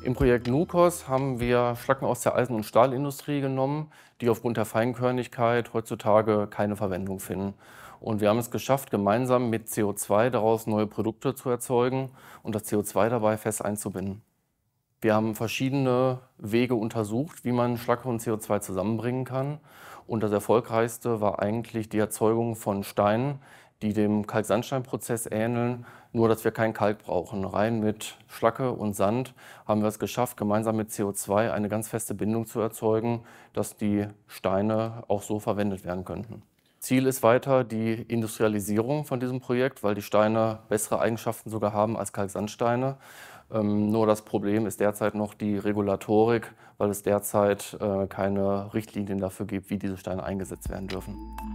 Im Projekt NUCOS haben wir Schlacken aus der Eisen- und Stahlindustrie genommen, die aufgrund der Feinkörnigkeit heutzutage keine Verwendung finden. Und wir haben es geschafft, gemeinsam mit CO2 daraus neue Produkte zu erzeugen und das CO2 dabei fest einzubinden. Wir haben verschiedene Wege untersucht, wie man Schlacke und CO2 zusammenbringen kann. Und das erfolgreichste war eigentlich die Erzeugung von Steinen, die dem Kalksandsteinprozess ähneln, nur dass wir kein Kalk brauchen. Rein mit Schlacke und Sand haben wir es geschafft, gemeinsam mit CO2 eine ganz feste Bindung zu erzeugen, dass die Steine auch so verwendet werden könnten. Ziel ist weiter die Industrialisierung von diesem Projekt, weil die Steine bessere Eigenschaften sogar haben als Kalksandsteine. Nur das Problem ist derzeit noch die Regulatorik, weil es derzeit keine Richtlinien dafür gibt, wie diese Steine eingesetzt werden dürfen.